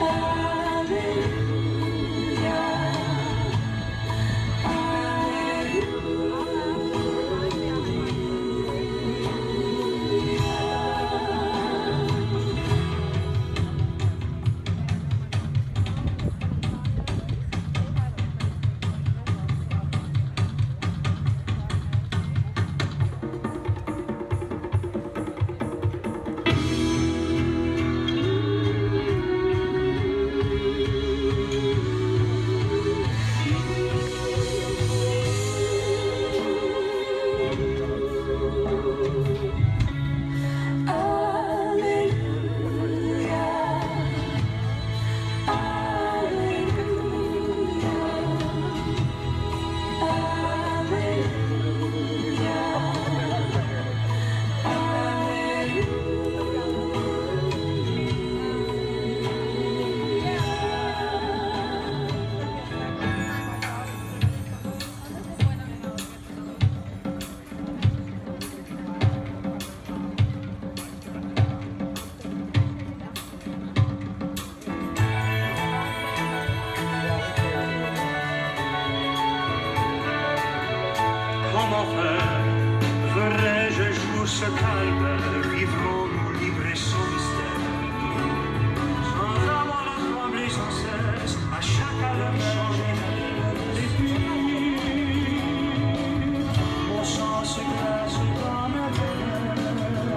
Comment faire? Ferais-je jour ce calme? Vivrons-nous libres et sans mystère? Sans avoir à trembler sans cesse, à chaque alarme changer d'air. Et puis, mon sang se glace dans ma veine.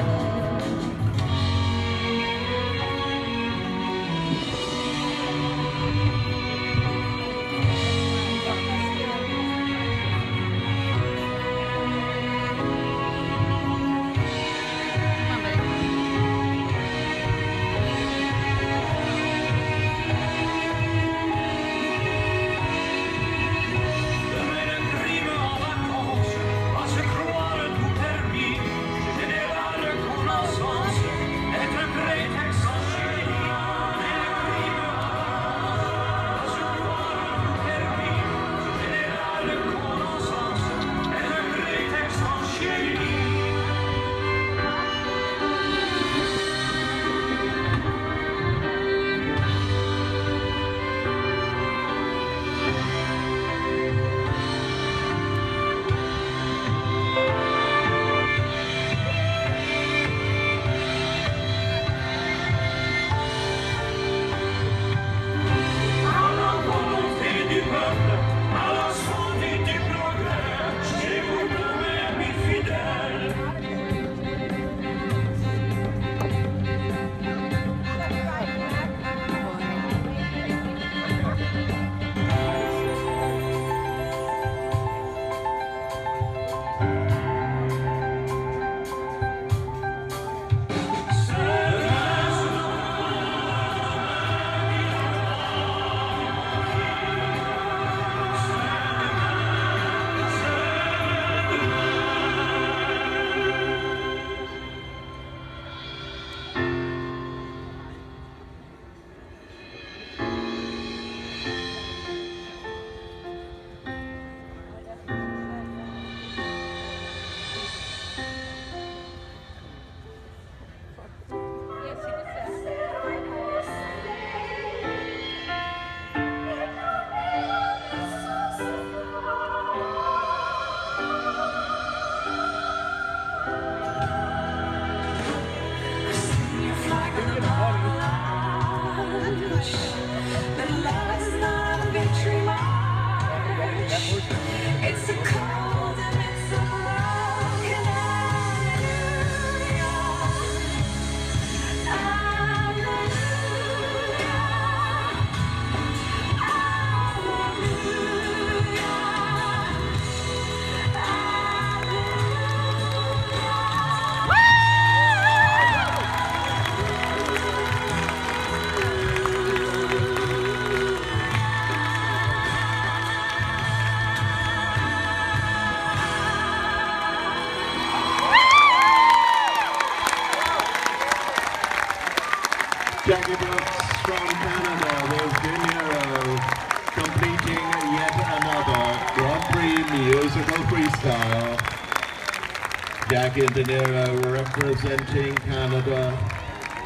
Jackie Brooks from Canada with Dinero, completing yet another Grand Prix musical freestyle. Jackie and Dinero representing Canada.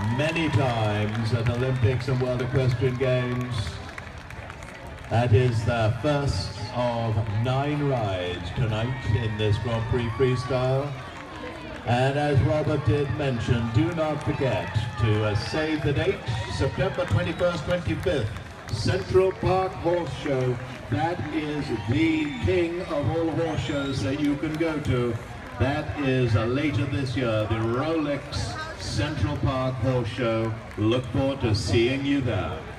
many times at Olympics and World Equestrian Games. That is the first of 9 rides tonight in this Grand Prix Freestyle. And as Robert did mention, do not forget to save the date, September 21st, 25th, Central Park Horse Show. That is the king of all horse shows that you can go to. That is later this year, the Rolex Central Park Horse Show. Look forward to seeing you there.